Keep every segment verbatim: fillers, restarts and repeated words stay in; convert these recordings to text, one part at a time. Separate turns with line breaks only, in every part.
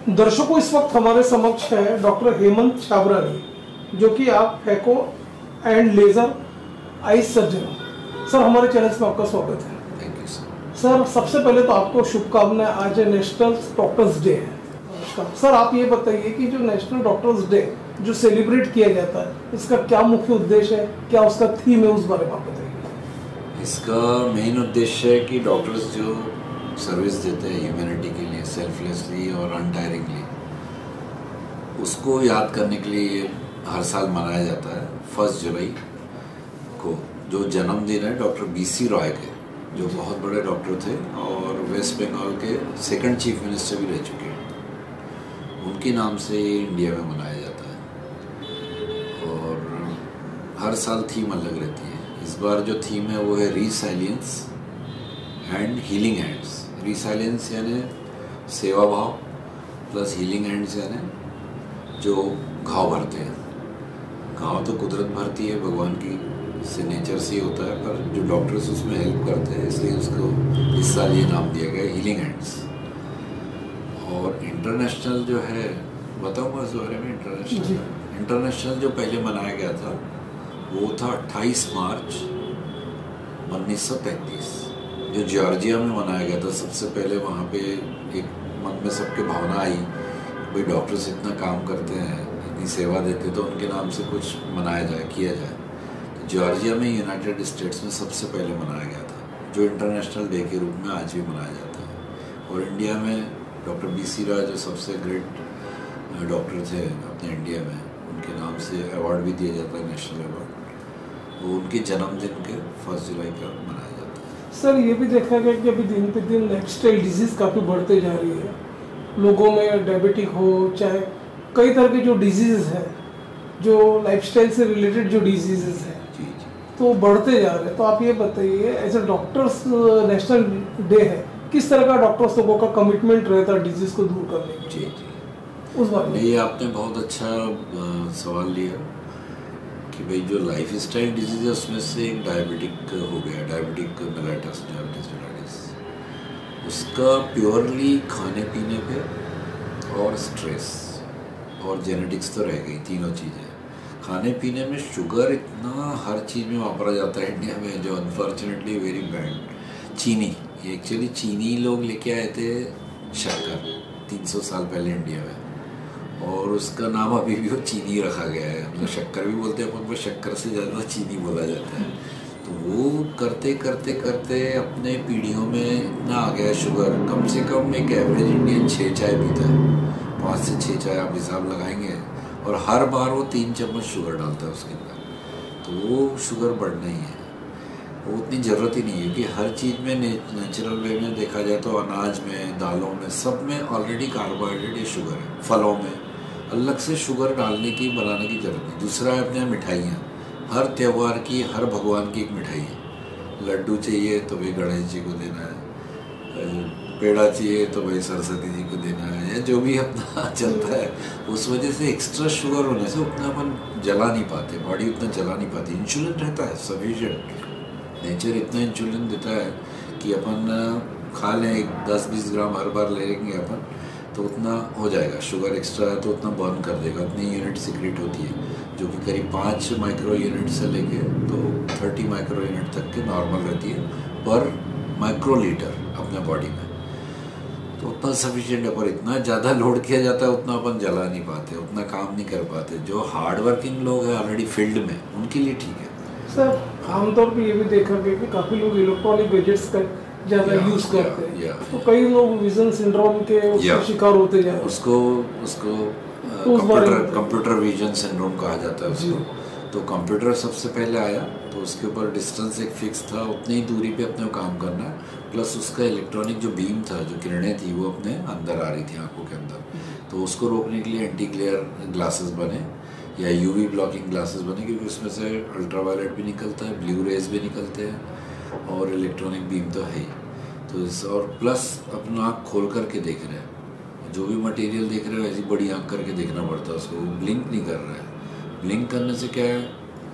दर्शकों, इस वक्त हमारे समक्ष है डॉक्टर हेमंत छाबरानी, जो कि आप phaco and laser eye surgeon. Sir, हमारे चैनल में आपका स्वागत है।
Thank you sir.
सर, सबसे पहले तो आपको शुभकामनाएं। आज नेशनल डॉक्टर्स डे है। सर, आप ये बताइए कि जो नेशनल डॉक्टर्स डे जो सेलिब्रेट किया जाता है, इसका क्या मुख्य उद्देश्य है, क्या उसका थीम है, उस बारे में आप बताइए।
इसका मेन उद्देश्य है कि डॉक्टर्स जो सर्विस देते हैं ह्यूमैनिटी के लिए सेल्फलेसली और अनटायरिंगली, उसको याद करने के लिए हर साल मनाया जाता है फर्स्ट जुलाई को, जो जन्मदिन है डॉक्टर बी सी रॉय के, जो बहुत बड़े डॉक्टर थे और वेस्ट बंगाल के सेकंड चीफ मिनिस्टर भी रह चुके हैं। उनके नाम से इंडिया में मनाया जाता है और हर साल थीम अलग रहती है। इस बार जो थीम है वो है resilience and healing hands. Resilience यानी सेवा भाव प्लस हीलिंग हैंड्स यानी जो घाव भरते हैं। घाव तो कुदरत भरती है, भगवान की से नेचर से ही होता है, पर जो डॉक्टर्स उसमें हेल्प करते हैं, इसलिए उसको इस साल ये नाम दिया गया हीलिंग हैंड्स। और इंटरनेशनल जो है, बताऊँगा इस बारे में। इंटरनेशनल इंटरनेशनल जो पहले मनाया गया था वो था अट्ठाईस मार्च उन्नीस सौ तैंतीस, जो जॉर्जिया में मनाया गया था। सबसे पहले वहाँ पे एक मन में सबके भावना आई, भाई डॉक्टर्स इतना काम करते हैं, इतनी सेवा देते, तो उनके नाम से कुछ मनाया जाए, किया जाए। तो जॉर्जिया में यूनाइटेड स्टेट्स में सबसे पहले मनाया गया था, जो इंटरनेशनल डे के रूप में आज भी मनाया जाता है। और इंडिया में डॉक्टर बी सी रॉय जो सबसे ग्रेट डॉक्टर थे अपने इंडिया में, उनके नाम से अवार्ड भी दिया जाता है, नेशनल अवार्ड। वो उनके जन्मदिन के फर्स्ट जुलाई का मनाया जाता है।
सर, ये भी देखा गया कि अभी दिन पे दिन लाइफस्टाइल डिजीज़ काफ़ी बढ़ते जा रही है। लोगों में डायबिटिक हो, चाहे कई तरह के जो डिजीज़ है, जो लाइफस्टाइल से रिलेटेड जो डिजीज़ है,
जी जी,
तो बढ़ते जा रहे हैं। तो आप ये बताइए, as a doctors national day है, किस तरह का डॉक्टर्स लोगों का कमिटमेंट रहता है डिजीज़ को दूर करने के
जी
लिए,
जी।
उस बारे में।
ये आपने बहुत अच्छा आ, सवाल लिया कि भाई जो लाइफ स्टाइल डिजीज़ है उसमें से एक डायबिटिक हो गया, डायबिटिक मेलाइटस, डायबिटीज मेलाइटिस। उसका प्योरली खाने पीने पे और स्ट्रेस और जेनेटिक्स तो रह गई, तीनों चीज़ें। खाने पीने में शुगर इतना हर चीज़ में वापरा जाता है इंडिया में, जो अनफॉर्चुनेटली वेरी बैड। चीनी, एक्चुअली चीनी लोग लेके आए थे शक्कर तीन सौ साल पहले इंडिया में, और उसका नाम अभी भी वो चीनी रखा गया है। मतलब शक्कर भी बोलते हैं अपन को, शक्कर से ज़्यादा चीनी बोला जाता है। तो वो करते करते करते अपने पीढ़ियों में इतना आ गया शुगर। कम से कम एक एवरेज इंडियन छः चाय पीता है, पाँच से छः चाय आप हिसाब लगाएंगे, और हर बार वो तीन चम्मच शुगर डालता है उसके अंदर। तो वो शुगर बढ़ना ही है, वो उतनी ज़रूरत ही नहीं है कि हर चीज़ में ने, नेचुरल वे में देखा जाए तो अनाज में, दालों में, सब में ऑलरेडी कार्बोहाइड्रेट या शुगर है। फलों में अलग से शुगर डालने की, बनाने की जरूरत नहीं। दूसरा है अपने यहाँ मिठाइयाँ, हर त्यौहार की, हर भगवान की एक मिठाई है। लड्डू चाहिए तो भाई गणेश जी को देना है, पेड़ा चाहिए तो भाई सरस्वती जी को देना है, या जो भी अपना चलता है। उस वजह से एक्स्ट्रा शुगर होने से उतना अपन जला नहीं पाते, बॉडी उतना जला नहीं पाती। इंसुलिन रहता है सफिशिएंट, नेचर इतना इंसुलिन देता है कि अपन खा लें एक दस बीस ग्राम हर बार ले लेंगे अपन, तो उतना हो जाएगा। शुगर एक्स्ट्रा है तो उतना बर्न कर देगा, उतनी यूनिट सिक्रेट होती है, जो कि करीब पाँच माइक्रो यूनिट से लेके तो थर्टी माइक्रो यूनिट तक की नॉर्मल रहती है पर माइक्रो लीटर अपने बॉडी में। तो उतना सफिशिएंट है, पर इतना ज़्यादा लोड किया जाता है उतना अपन जला नहीं पाते, उतना काम नहीं कर पाते। जो हार्ड वर्किंग लोग हैं ऑलरेडी फील्ड में, उनके लिए ठीक है।
सर, आमतौर पे ये भी देखा गया कि काफ़ी लोग इलेक्ट्रॉनिक गैजेट्स का ज़्यादा यूज़ करते हैं, या, तो कई लोग विजन सिंड्रोम के उसके शिकार होते जा रहे हैं।
उसको उसको कंप्यूटर कंप्यूटर विजन सिंड्रोम कहा जाता है उसको। तो कंप्यूटर सबसे पहले आया, तो उसके ऊपर डिस्टेंस एक फिक्स था, उतनी ही दूरी पे अपने काम करना है, प्लस उसका इलेक्ट्रॉनिक जो बीम था, जो किरणें थी, वो अपने अंदर आ रही थी आंखों के अंदर। तो उसको रोकने के लिए एंटी ग्लेयर ग्लासेस बने या यूवी ब्लॉकिंग ग्लासेस बने, क्योंकि उसमें से अल्ट्रावायलेट भी निकलता है, ब्लू रेज भी निकलते हैं, और इलेक्ट्रॉनिक बीम तो है ही। तो इस और प्लस अपना आँख खोल करके देख रहे हैं, जो भी मटेरियल देख रहे हो ऐसी बड़ी आँख करके देखना पड़ता है उसको। वो ब्लिंक नहीं कर रहा है। ब्लिंक करने से क्या है,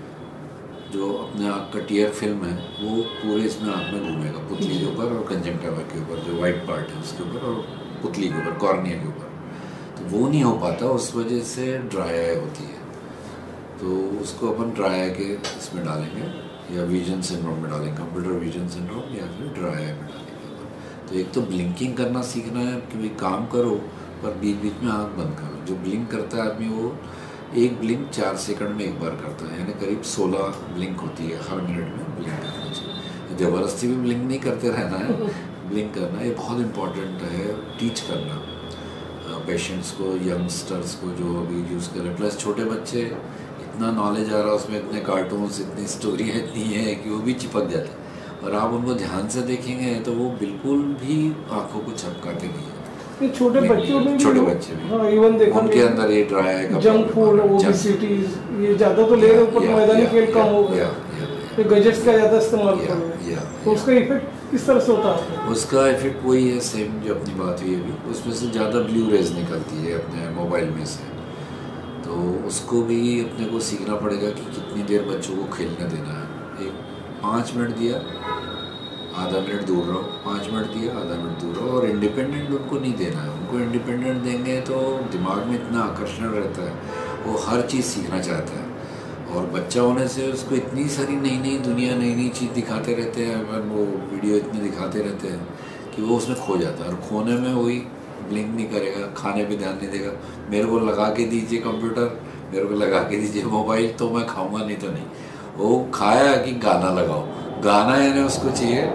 जो अपने आँख का टीयर फिल्म है वो पूरे इसमें आँख में घूमेगा, पुतली के ऊपर और कंजंक्टिवा के ऊपर, जो वाइट पार्ट है उसके ऊपर, और पुतली के ऊपर, कॉर्निया के ऊपर। वो नहीं हो पाता, उस वजह से ड्राई आई होती है। तो उसको अपन ड्राई आई के इसमें डालेंगे या विजन सिंड्रोम में डालेंगे, कंप्यूटर विजन सिंड्रोम या फिर ड्राई आई में डालेंगे। तो एक तो ब्लिंकिंग करना सीखना है कि भाई काम करो पर बीच बीच में आँख बंद करो। जो ब्लिंक करता है आदमी वो एक ब्लिंक चार सेकंड में एक बार करता है, यानी करीब सोलह ब्लिंक होती है, हर मिनट में ब्लिंक करना चाहिए। ज़बरदस्ती भी ब्लिंक नहीं करते रहना है, ब्लिंक करना ये बहुत इम्पॉर्टेंट है टीच करना पेशेंट्स को, यंगस्टर्स को जो अभी यूज़ कर रहे हैं। प्लस छोटे बच्चे इतना नॉलेज आ रहा है उसमें, इतने कार्टून्स, इतनी स्टोरियाँ इतनी है कि वो भी चिपक जाते हैं। और आप उनको ध्यान से देखेंगे तो वो बिल्कुल भी आँखों को झपकाते नहीं है।
ये छोटे बच्चों में
छोटे बच्चे भी,
हाँ, इवन देखो
उनके अंदर ये ड्राई आई का
जंक फूड, ओबेसिटी, ये ज़्यादा तो ले रहे ऊपर मैदानी खेल कम हो गया, ये गैजेट्स का ज़्यादा इस्तेमाल कर रहे हैं, तो उसका इफेक्ट किस तरह से होता है?
उसका इफेक्ट वही है सेम जो अपनी बात हुई अभी, उसमें से ज़्यादा ब्लू रेज निकलती है अपने मोबाइल में से। तो उसको भी अपने को सीखना पड़ेगा कि कितनी देर बच्चों को खेलने देना है। एक पाँच मिनट दिया, आधा मिनट दूर रहो, पाँच मिनट दिया, आधा मिनट दूर रहो। और इंडिपेंडेंट उनको नहीं देना है। उनको इंडिपेंडेंट देंगे तो दिमाग में इतना आकर्षण रहता है, वो हर चीज़ सीखना चाहता है। और बच्चा होने से उसको इतनी सारी नई नई दुनिया, नई नई चीज़ दिखाते रहते हैं, वो वीडियो इतने दिखाते रहते हैं कि वो उसमें खो जाता है। और खोने में वही ब्लिंक नहीं करेगा, खाने पे ध्यान नहीं देगा। मेरे को लगा के दीजिए कंप्यूटर, मेरे को लगा के दीजिए मोबाइल तो मैं खाऊंगा, नहीं तो नहीं। वो खाया कि गाना लगाओ, गाना यानी उसको चाहिए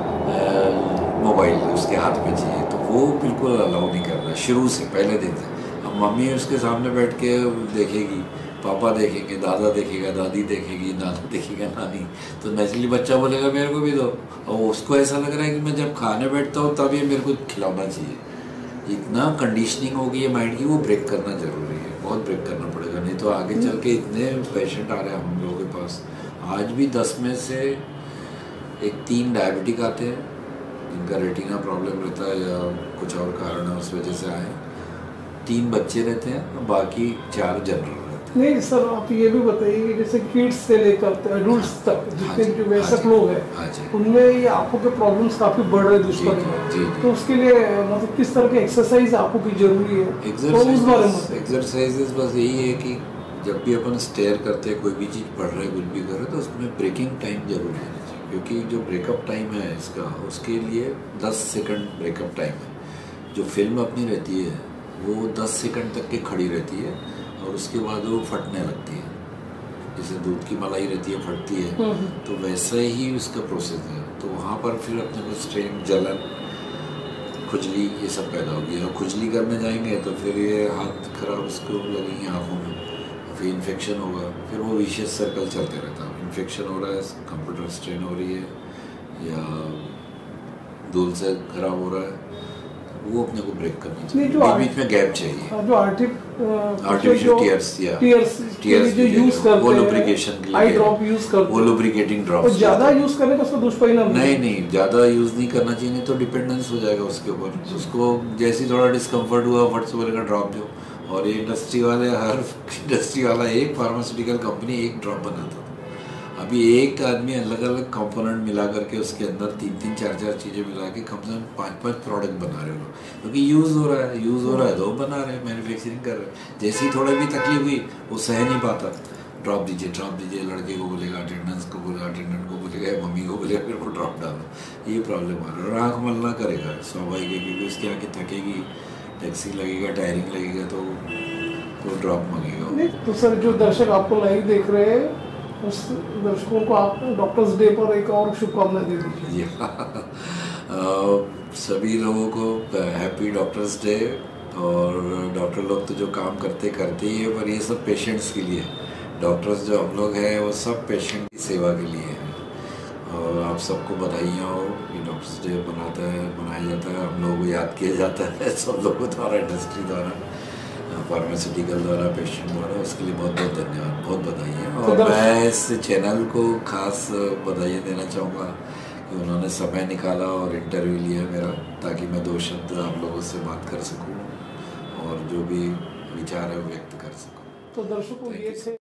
मोबाइल उसके हाथ में चाहिए, तो वो बिल्कुल अलाउ नहीं कर रहा शुरू से, पहले दिन से। अब मम्मी उसके सामने बैठ के देखेगी, पापा देखेंगे, दादा देखेगा, दादी देखेगी, नाना देखेगा, नानी, तो नेचुरली बच्चा बोलेगा मेरे को भी दो। और उसको ऐसा लग रहा है कि मैं जब खाने बैठता हूँ तब ये मेरे को खिलाना चाहिए। इतना कंडीशनिंग हो गई है माइंड की, वो ब्रेक करना ज़रूरी है, बहुत ब्रेक करना पड़ेगा, नहीं तो आगे चल के इतने पेशेंट आ रहे हैं हम लोगों के पास। आज भी दस में से एक तीन डायबिटिक आते हैं जिनका रेटिना प्रॉब्लम रहता है या कुछ और कारण है उस वजह से आए। तीन बच्चे रहते हैं, बाकी चार जनरल रहते हैं।
नहीं सर, आप ये भी बताइए कि जैसे किड्स से लेकर एडल्ट्स तक जितने जो वयस्क लोग हैं उनमें ये आंखों के प्रॉब्लम्स काफ़ी बढ़ रहे दुष्परिणाम, तो उसके लिए मतलब किस तरह की एक्सरसाइज आंखों की जरूरी है?
एक्सरसाइजेज बस यही है कि जब भी अपन स्टेयर करते हैं, कोई भी चीज़ पढ़ रहे कुछ भी कर रहे तो उसमें ब्रेकिंग टाइम जरूरी है, क्योंकि जो ब्रेकअप टाइम है इसका, उसके लिए दस सेकंड ब्रेकअप टाइम है। जो फिल्म अपनी रहती है वो दस सेकंड तक की खड़ी रहती है और उसके बाद वो फटने लगती है, जैसे दूध की मलाई रहती है फटती है, तो वैसा ही उसका प्रोसेस है। तो वहाँ पर फिर अपने को स्ट्रेन, जलन, खुजली ये सब पैदा होगी। और खुजली करने जाएंगे तो फिर ये हाथ खराब उसको लगेंगे आँखों में, फिर इन्फेक्शन होगा, फिर वो विशियस सर्कल चलते रहता है। इन्फेक्शन हो रहा है, कंप्यूटर स्ट्रेन हो रही है या धूल से खराब हो रहा है, वो अपने को ब्रेक करना चाहिए। बीच बीच में गैप चाहिए।
जो
आर्टिफिशियल टीयर्स या
टीयर्स जो यूज करते हैं,
वो लुब्रिकेशन के लिए,
आई ड्रॉप यूज करते हैं,
वो लुब्रिकेटिंग ड्रॉप।
ज्यादा यूज करने का उसका दुष्परिणाम
नहीं नहीं ज़्यादा यूज नहीं करना चाहिए, नहीं तो डिपेंडेंस हो जाएगा उसके ऊपर। उसको जैसे ही थोड़ा डिस्कम्फर्ट हुआ फट से बोलेगा ड्रॉप दो। और ये इंडस्ट्री वाले, हर इंडस्ट्री वाला एक फार्मास्यूटिकल कंपनी एक ड्रॉप बनाता था। अभी एक आदमी अलग अलग कंपोनेंट मिला करके उसके अंदर तीन तीन चार चार चीज़ें मिला के कम से कम पाँच पाँच प्रोडक्ट बना रहे हो, क्योंकि यूज़ हो रहा है, यूज़ हो रहा है तो बना रहे हैं, मैन्युफैक्चरिंग कर रहे हैं। जैसे ही थोड़ा भी तकलीफ हुई वो सह नहीं पाता, ड्रॉप दीजिए ड्रॉप दीजिए, लड़के को बोलेगा, अटेंडेंस को बोलेगा, अटेंडेंट को बोलेगा, मम्मी को बोलेगा मेरे को ड्रॉप डालो। ये प्रॉब्लम आ रहा है। और आँख मलना करेगा स्वाभाविक है, क्योंकि उसकी आँखें थकेगी, टैक्सी लगेगा, टायरिंग लगेगा, तो वो ड्रॉप मांगेगा।
नहीं तो सर, जो दर्शक आपको लाइव देख रहे हैं उस दर्शकों को आप डॉक्टर्स डे पर एक और शुभकामनाएं दे दीजिए।
सभी लोगों को हैप्पी डॉक्टर्स डे। और डॉक्टर लोग तो जो काम करते करते ही है, पर ये सब पेशेंट्स के लिए। डॉक्टर्स जो हम लोग हैं वो सब पेशेंट की सेवा के लिए हैं। और आप सबको बधाइयाँ हो कि डॉक्टर्स डे बनाता है मनाया जाता है, हम लोगों को याद किया जाता है सब लोगों द्वारा, इंडस्ट्री द्वारा, फार्मास्यूटिकल द्वारा, पेशेंट द्वारा। उसके लिए बहुत बहुत धन्यवाद, बहुत बधाइयाँ। और मैं इस चैनल को खास बधाइयाँ देना चाहूँगा कि उन्होंने समय निकाला और इंटरव्यू लिया मेरा, ताकि मैं दो शब्द आप लोगों से बात कर सकूँ और जो भी विचार है वो व्यक्त कर सकूँ।
तो दर्शकों ये थे